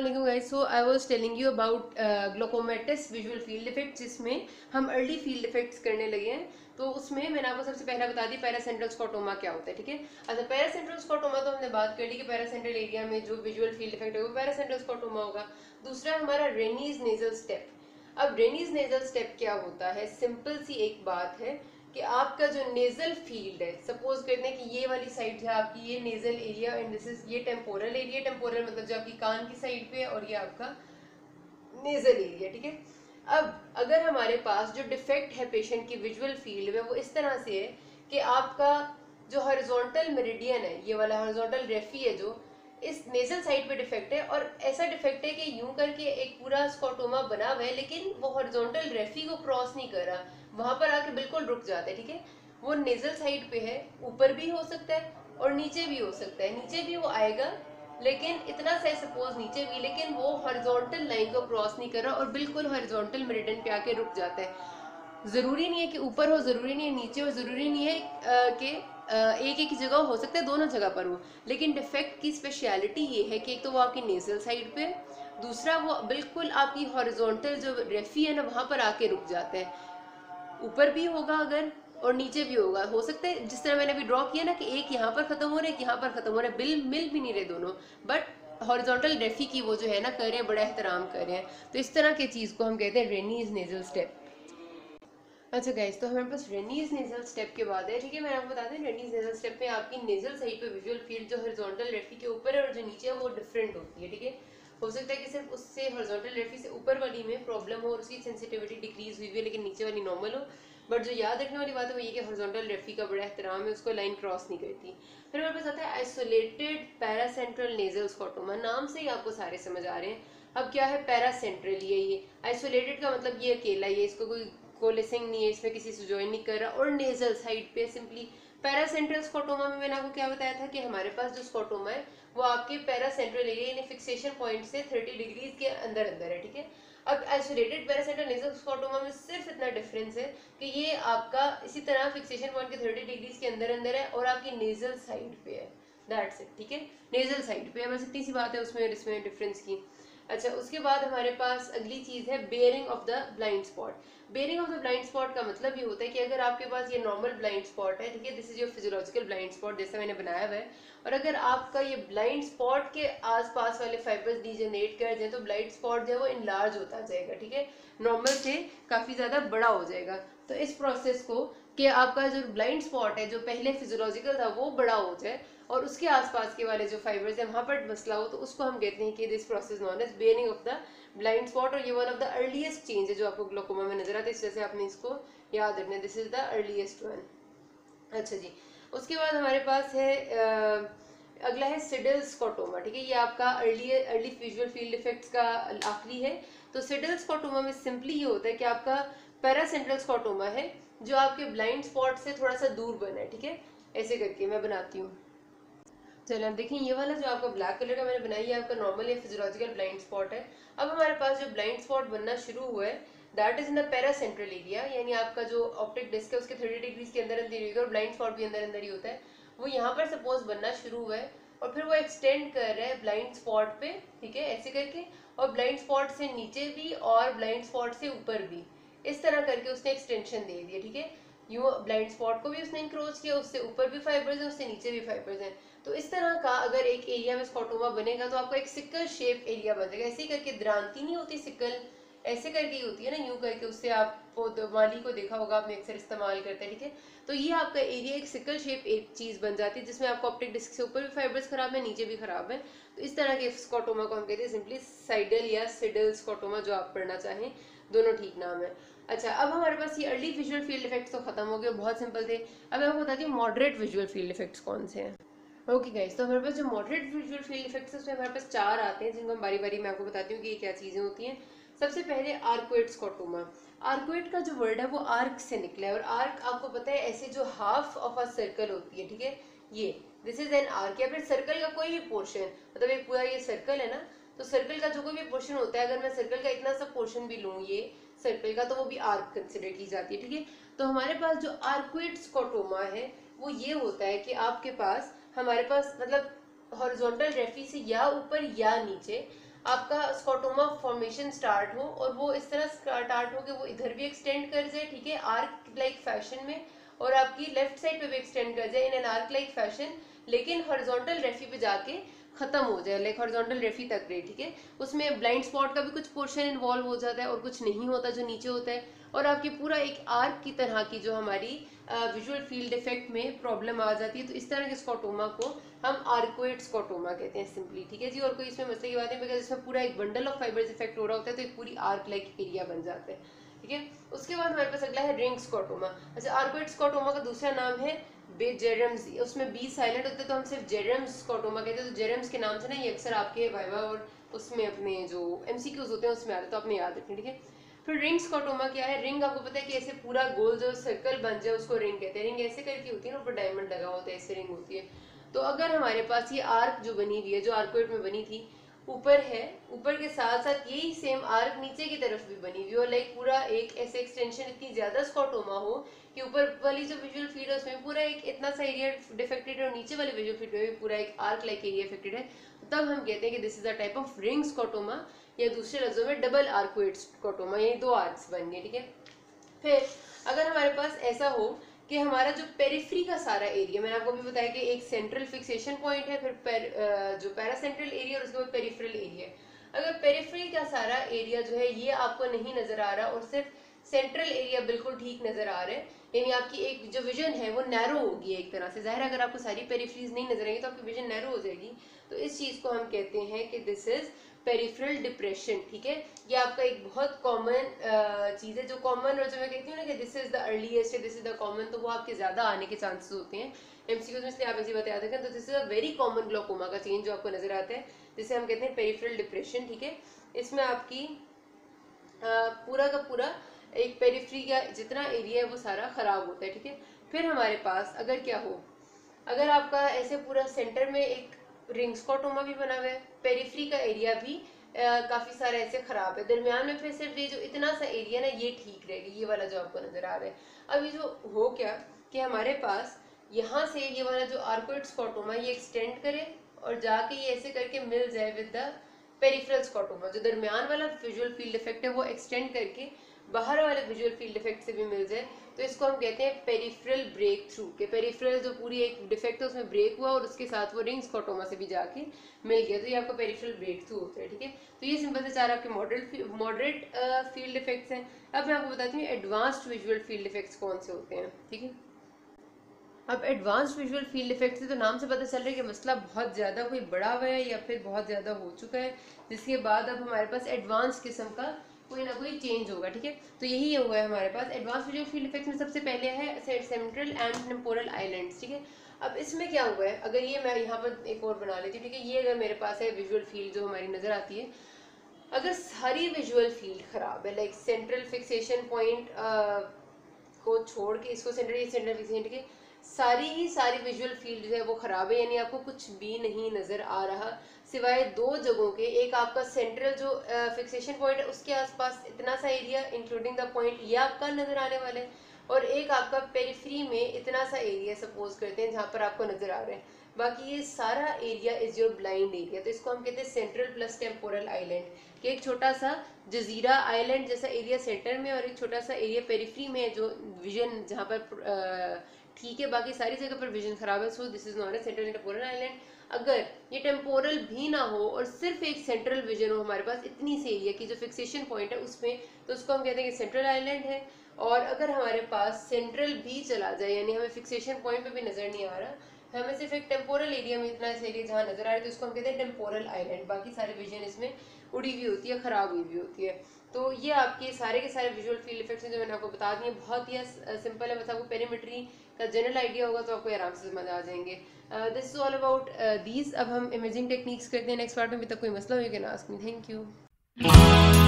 अस्सलाम guys. So I was telling you about glaucomatous visual field effect, जिसमें हम early field effects करने लगे हैं। तो उसमें मैंने आपको सबसे पहला बता दी पैरासेंट्रल स्कोटोमा क्या होता है। ठीक है, अच्छा पैरासेंट्रल स्कोटोमा तो हमने बात कर ली कि पैरासेंट्रल एरिया में जो विजुअल फील्ड इफेक्ट है वो पैरासेंट्रल स्कोटोमा होगा। दूसरा हमारा रेनीज नेजल स्टेप। अब रेनीज नेजल स्टेप क्या होता है, सिंपल सी एक बात है कि आपका जो नेजल फील्ड है, सपोज करते हैं कि ये वाली साइड है आपकी, ये nasal area and this is ये टेम्पोरल एरिया। टेम्पोरल मतलब जो आपकी कान की साइड पे है, और ये आपका नेजल एरिया। ठीक है, अब अगर हमारे पास जो डिफेक्ट है पेशेंट की विजुअल फील्ड में वो इस तरह से है कि आपका जो हॉरिजॉन्टल मेरिडियन है, ये वाला हॉरिजॉन्टल रेफी है जो इस नेजल साइड पे डिफेक्ट है, और ऐसा डिफेक्ट है कि यूं करके एक पूरा स्कोटोमा बना हुआ है लेकिन वो हॉरिजॉन्टल रेफी को क्रॉस नहीं कर रहा, वहां पर आके बिल्कुल रुक जाता है। ठीक है, वो नेजल साइड पे है, ऊपर भी हो सकता है और नीचे भी हो सकता है। नीचे भी वो आएगा लेकिन इतना सा सपोज नीचे भी, लेकिन वो हॉरिजॉन्टल लाइन को क्रॉस नहीं कर रहा और बिल्कुल हॉरिजॉन्टल मेरिडियन पे आके रुक जाता है। जरूरी नहीं है कि ऊपर हो, जरूरी नहीं है नीचे हो, जरूरी नहीं है कि एक एक जगह हो सकता है दोनों जगह पर हो। लेकिन डिफेक्ट की स्पेशलिटी ये है कि एक तो वो आपकी नेजल साइड पे, दूसरा वो बिल्कुल आपकी हॉरिजॉन्टल जो रेफी है ना वहां पर आके रुक जाता है। ऊपर भी होगा अगर और नीचे भी होगा, हो सकता है जिस तरह मैंने अभी ड्रॉ किया ना कि एक यहाँ पर खत्म हो रहा है, एक यहाँ पर खत्म हो रहा है, मिल भी नहीं रहे दोनों, बट हॉरिजॉन्टल रेफी की वो जो है ना कर रहे हैं, बड़ा एहतराम कर रहे हैं। तो इस तरह की चीज को हम कहते हैं रेनीज नेजल स्टेप। अच्छा गाइस, तो हमारे पास रेनीज नेजल स्टेप के बाद है। ठीक है, मैं आपको बता दें रेनीज नेजल स्टेप में आपकी नेजल साइड पे विजुअल फील्ड जो हॉरिजॉन्टल रेफी के ऊपर है और जो नीचे है वो डिफरेंट होती है। ठीक है, हो सकता है कि सिर्फ उससे हॉरिजॉन्टल रेफी से ऊपर वाली में प्रॉब्लम हो और उसकी सेंसिटिविटी डिक्रीज हुई है लेकिन नीचे वाली नॉर्मल हो। बट जो याद रखने वाली बात है वो ये कि हॉरिजॉन्टल रेफी का बड़ा एहतराम है, उसको लाइन क्रॉस नहीं करती। फिर हमारे पास आता है आइसोलेटेड पैरासेंट्रल नेजल स्कोटोमा। नाम से ही आपको सारे समझ आ रहे हैं। अब क्या है पैरासेंट्रल, ये आइसोलेटेड का मतलब ये अकेला, ये इसको कोई कोलेसिंग नहीं है, इसमें किसी से ज्वाइन नहीं कर रहा, और नेजल साइड पे सिंपली। पैरासेंट्रल स्कोटोमा में मैंने आपको क्या बताया था कि हमारे पास जो स्कोटोमा है वो आपके पैरासेंट्रल एरिया यानी फिक्सेशन पॉइंट से 30 डिग्रीज के अंदर अंदर है। ठीक है, अब आइसोलेटेड पैरासेंट्रल नेजल स्कोटोमा में सिर्फ इतना डिफरेंस है कि ये आपका इसी तरह फिक्सेशन पॉइंट के 30 डिग्रीज के अंदर अंदर है और आपकी नेजल साइड पे है। That's it. ठीक है, नेजल साइड पे है, बस इतनी सी बात है उसमें इसमें डिफरेंस की। अच्छा, उसके बाद हमारे पास अगली चीज है baring of the blind spot. Baring of the blind spot का मतलब ये होता है कि अगर आपके पास ये नॉर्मल ब्लाइंड स्पॉट है, ठीक है, this is your physiological blind spot जैसा मैंने बनाया हुआ है, और अगर आपका ये ब्लाइंड स्पॉट के आसपास वाले फाइबर्स डिजेनरेट कर जाए तो ब्लाइंड स्पॉट जो है वो इनलार्ज होता जाएगा। ठीक है, नॉर्मल से काफी ज्यादा बड़ा हो जाएगा। तो इस प्रोसेस को कि आपका जो ब्लाइंड स्पॉट है जो पहले फिजियोलॉजिकल था वो बड़ा हो जाए और उसके आसपास के वाले जो फाइबर्स है वहां पर मसला हो, तो उसको हम कहते हैं कि this process known as baring of the blind spot. और ये one of the earliest change है जो आपको ग्लोकोमा में नजर आता है, इस वजह से आपने इसको याद रखना है, this is the earliest one. अच्छा जी, उसके बाद हमारे पास है अगला है सिडल स्कोटोमा। ठीक है, ये आपका अर्ली विजुअल फील्ड इफेक्ट्स का आखिरी है। तो सिडल स्कोटोमा में सिंपली ये होता है कि आपका पैरासेंट्रल स्कोटोमा है जो आपके ब्लाइंड स्पॉट से थोड़ा सा दूर बना है। ठीक है, ऐसे करके मैं बनाती हूँ। चलिए अब देखें, ये वाला जो आपका ब्लैक कलर का मैंने बनाई है आपका नॉर्मल या फिजियोलॉजिकल ब्लाइंड स्पॉट है। अब हमारे पास जो ब्लाइंड स्पॉट बनना शुरू हुआ है that is in the paracentral area, यानी आपका जो ऑप्टिक डिस्क है उसके 30 डिग्रीज के अंदर अंदर ही होता है और ब्लाइंड स्पॉट भी अंदर अंदर ही होता है। वो यहाँ पर सपोज बनना शुरू हुआ है और फिर वो एक्सटेंड कर रहा है ब्लाइंड स्पॉट पे। ठीक है, ऐसे करके, और ब्लाइंड स्पॉट से नीचे भी और ब्लाइंड स्पॉट से ऊपर भी, इस तरह करके उसने एक्सटेंशन दे दिया। ठीक है, यूं ब्लाइंड स्पॉट को भी उसने इंक्रोच किया, उससे ऊपर भी फाइबर्स हैं उससे नीचे भी फाइबर्स हैं। तो इस तरह का अगर एक एरिया में स्कोटोमा बनेगा तो आपको एक सिकल शेप एरिया बनेगा। ऐसे करके द्रांति नहीं होती सिकल, ऐसे करके ही होती है ना, यूं करके, उससे आप वाली को देखा होगा आपने अक्सर इस्तेमाल करते हैं। ठीक है, तो ये आपका एरिया एक सिकल शेप एक चीज बन जाती है जिसमें आपको ऑप्टिक डिस्क से ऊपर भी फाइबर्स खराब है नीचे भी खराब है। तो इस तरह के स्कोटोमा को हम कहते हैं सिंपली साइडल या सिडल स्कोटोमा, जो आप पढ़ना चाहें, दोनों ठीक नाम है। अच्छा, अब हमारे पास ये अर्ली विजुअल फील्ड इफेक्ट्स तो खत्म हो गए, बहुत सिंपल थे। अब मैं आपको बताती हूँ मॉडरेट विजुअल फील्ड इफेक्ट्स कौन से हैं। ओके गाइस, तो हमारे पास जो मॉडरेट विजुअल फील्ड इफेक्ट्स है उसमें हमारे पास 4 आते हैं जिनको हम बारी बारी में आपको बताती हूँ कि ये क्या चीजें होती हैं। सबसे पहले आर्कोइड स्कोटोमा। आर्कोइड का जो वर्ड है वो आर्क से निकला है, और आर्क आपको पता है ऐसे जो हाफ ऑफ अ सर्कल होती है। ठीक है, ये दिस इज एन आर्क, या फिर सर्कल का कोई भी पोर्शन, मतलब एक पूरा ये सर्कल है ना, तो सर्कल का जो कोई भी पोर्शन होता है, अगर मैं सर्कल का इतना सा पोर्शन भी लूँ ये सर्कल का, तो वो भी आर्क कंसिडर की जाती है। ठीक है, तो हमारे पास जो आर्कोइड स्कोटोमा है वो ये होता है कि आपके पास, हमारे पास मतलब हॉरिजॉन्टल रेफी से या ऊपर या नीचे आपका स्कॉटोमा फॉर्मेशन स्टार्ट हो और वो इस तरह स्टार्ट हो कि वो इधर भी एक्सटेंड कर जाए, ठीक है, आर्क लाइक फैशन में, और आपकी लेफ्ट साइड पे भी एक्सटेंड कर जाए in an arc like fashion, लेकिन हॉरिजॉन्टल रेफी पे जाके खत्म हो जाए, लाइक हॉरिजॉन्टल रेफी तक रहे, ठीक है। उसमें ब्लाइंड स्पॉट का भी कुछ पोर्शन इन्वॉल्व हो जाता है और कुछ नहीं होता जो नीचे होता है, और आपकी पूरा एक आर्क की तरह की जो हमारी विजुअल फील्ड इफेक्ट में प्रॉब्लम आ जाती है। तो इस तरह के स्कॉटोमा को हम आर्कोइड स्कॉटोमा कहते हैं सिंपली, ठीक है जी। और कोई इसमें मसले की बात है बिकॉज इसमें पूरा एक बंडल ऑफ फाइबर्स इफेक्ट हो रहा होता है, तो एक पूरी आर्क लाइक एरिया बन जाता है, ठीक है। उसके बाद हमारे पास अगला है रिंग स्कॉटोमा। अच्छा, आर्कोइड स्कॉटोमा का दूसरा नाम है जेरम्स, उसमें बी साइलेंट होता है तो हम सिर्फ जेरम्स स्कॉटोमा कहते हैं। तो जेरम्स के नाम से ना ये अक्सर आपके वाइवा और उसमें अपने जो एमसीक्यूज होते हैं उसमें आते हैं, तो आपने याद रखें, ठीक है। फिर रिंग स्कॉटोमा क्या है? रिंग आपको पता है कि ऐसे पूरा गोल जो सर्कल बन जाए उसको रिंग कहते हैं। रिंग ऐसे करके होती है ना, ऊपर डायमंड लगा होता है, ऐसे रिंग होती है। तो अगर हमारे पास ये आर्क जो बनी हुई है, जो आर्कोइड में बनी थी, ऊपर है, ऊपर के साथ साथ यही सेम आर्क नीचे की तरफ भी बनी हुई हो, लाइक पूरा एक ऐसे एक्सटेंशन इतनी ज्यादा स्कॉटोमा हो कि ऊपर वाली जो विजुअल फील्ड है उसमें पूरा एक इतना सा एरिया डिफेक्टेड है और नीचे वाले विजुअल फील्ड में भी पूरा एक आर्क लाइक एरिया इफेक्टेड है, तब हम कहते हैं कि this is a type of ring scotoma, या दूसरे लफ्जों में डबल आर्कोइड स्कॉटोमा, यानी दो आर्क्स बन गए, ठीक है। फिर अगर हमारे पास ऐसा हो कि हमारा जो पेरिफ्री का सारा एरिया, मैंने आपको भी बताया कि एक सेंट्रल फिक्सेशन पॉइंट है, फिर जो पैरासेंट्रल एरिया और उसके बाद पेरिफेरल एरिया। अगर पेरिफ्री का सारा एरिया जो है ये आपको नहीं नजर आ रहा और सिर्फ सेंट्रल एरिया बिल्कुल ठीक नजर आ रहा है, यानी आपकी एक जो विजन है वो नैरो होगी एक तरह से। जाहिर है अगर आपको सारी पेरिफ्रीज नहीं नजर आएंगी तो आपकी विजन नैरो हो जाएगी। तो इस चीज को हम कहते हैं कि दिस इज पेरिफेरल डिप्रेशन, ठीक है। ये आपका एक बहुत कॉमन चीज है, जो कॉमन, और जो मैं कहती हूँ ना कि this is the earliest, this is the common, तो वो आपके ज्यादा आने के चांसेस होते हैं एमसीक्यूज में, इसलिए आप ऐसी बातें याद रखें। तो this is a very common glaucoma का चेंज जो आपको नजर आता है, जिसे हम कहते हैं पेरिफेरल डिप्रेशन, ठीक है। इसमें आपकी पूरा का पूरा एक पेरिफ्री का जितना एरिया है वो सारा खराब होता है, ठीक है। फिर हमारे पास अगर क्या हो, अगर आपका ऐसे पूरा सेंटर में एक रिंग स्कॉटोमा भी बना हुआ है, पेरिफ्री का एरिया भी काफी सारा ऐसे खराब है, दरमियान में फिर सिर्फ ये जो इतना सा एरिया ना ये ठीक रहेगी, ये वाला जो आपको नजर आ रहा है। अब ये जो हो क्या कि हमारे पास यहाँ से ये वाला जो आर्कोइड स्कॉटोमा ये एक्सटेंड करे और जाके ये ऐसे करके मिल जाए विद द पेरिफेरल स्कॉटोमा, जो दरमियान वाला विजुअल फील्ड इफेक्ट है वो एक्सटेंड करके बाहर वाले विजुअल फील्ड इफेक्ट से भी मिल जाए, तो इसको हम कहते हैं पेरिफेरल ब्रेक थ्रू, के पेरिफेरल जो पूरी एक डिफेक्ट है उसमें ब्रेक हुआ और उसके साथ वो रिंग स्कॉटोमा से भी जाके मिल गया, तो ये आपका पेरिफेरल ब्रेक थ्रू होता है, ठीक है। तो ये सिंपल से चार आपके मॉडरेट फील्ड इफेक्ट्स हैं। अब मैं आपको बताती हूँ एडवांस्ड विजुअल फील्ड इफेक्ट्स कौन से होते हैं, ठीक है। अब एडवांस्ड विजुअल फील्ड इफेक्ट से तो नाम से पता चल रहा है कि मसला बहुत ज़्यादा कोई बड़ा हुआ है या फिर बहुत ज़्यादा हो चुका है, जिसके बाद अब हमारे पास एडवांस किस्म का कोई ना कोई चेंज होगा, ठीक है। तो यही हुआ है हमारे पास एडवांस विजुअल फील्ड इफेक्ट्स में। सबसे पहले है सेंट्रल एंड टेम्पोरल आइलैंड्स, ठीक है। अब इसमें क्या हुआ है, अगर ये मैं यहाँ पर एक और बना लेती हूँ, ठीक है। ये अगर मेरे पास है विजुअल फील्ड जो हमारी नज़र आती है, अगर सारी विजुअल फील्ड खराब है, लाइक सेंट्रल फिक्सेशन पॉइंट को छोड़ के इसको सेंट्रल फिक्सेशन, ठीक है, सारी विजुअल फील्ड जो है वो खराब है, यानी आपको कुछ भी नहीं नजर आ रहा सिवाय दो जगहों के। एक आपका सेंट्रल जो फिक्सेशन पॉइंट है उसके आसपास इतना सा एरिया इंक्लूडिंग द पॉइंट ये आपका नजर आने वाला है, और एक आपका पेरिफ्री में इतना सा एरिया सपोज करते हैं जहाँ पर आपको नजर आ रहा है, बाकी ये सारा area is your blind area. तो इसको हम कहते हैं सेंट्रल प्लस टेम्पोरल आइलैंड, कि एक छोटा सा जजीरा आइलैंड जैसा एरिया सेंटर में और एक छोटा सा एरिया पेरिफ्री में जो विजन जहाँ पर ठीक है, बाकी सारी जगह पर विजन खराब है, so this is not a central temporal island. अगर ये टेम्पोरल भी ना हो और सिर्फ एक सेंट्रल विजन हो हमारे पास इतनी सी एरिया की जो फिक्सेशन पॉइंट है उसमें, तो उसको हम कहते हैं कि सेंट्रल आइलैंड है। और अगर हमारे पास सेंट्रल भी चला जाए, यानी हमें फिक्सेशन पॉइंट पे भी नजर नहीं आ रहा, हमें सिर्फ एक टेम्पोरल एरिया में इतना सा एरिया जहाँ नजर आ रहा है, तो इसको हम कहते हैं टेम्पोरल आइलैंड। बाकी सारे विजन इसमें उड़ी हुई होती है, खराब हुई भी होती है। तो ये आपके सारे के सारे विजुअल फील्ड इफेक्ट्स हैं जो मैंने आपको बता दिए, बहुत ही सिंपल है, बस आपको पेरीमेट्री का जनरल आइडिया होगा तो आपको आराम से समझ आ जाएंगे। This is all about these. अब हम इमेजिंग टेक्निक्स करते हैं नेक्स्ट पार्ट में। अभी तक कोई मसला हो, you can ask me. Thank you.